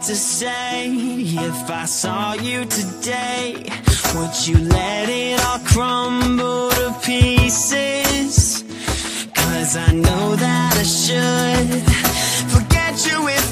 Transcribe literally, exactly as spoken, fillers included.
to say if I saw you today? Would you let it all crumble to pieces? Cause I know that I should forget you if